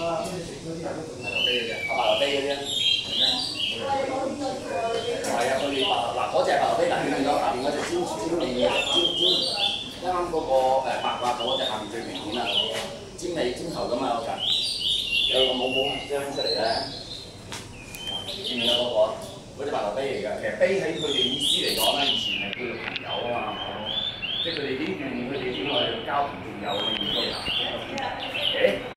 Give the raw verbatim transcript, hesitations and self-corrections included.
飛嘅啫，白頭飛嗰啲啊。係啊，佢哋白嗱嗰隻白頭飛，但係見到下邊嗰隻尖尖尾嘅尖尖，啱啱嗰個誒白掛嗰隻下邊最明顯啊，尖尾尖頭咁啊嗰隻，有個帽帽張出嚟咧，見唔見到嗰個？嗰隻白頭飛嚟㗎，其實飛喺佢哋意思嚟講咧，以前